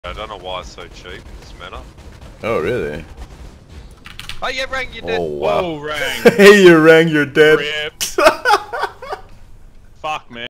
I don't know why it's so cheap in this manner. Oh, really? Oh, yeah, Rang, you're dead. Oh, wow. Whoa, Rang. Hey, you rang, you're dead. Rip. Fuck, man.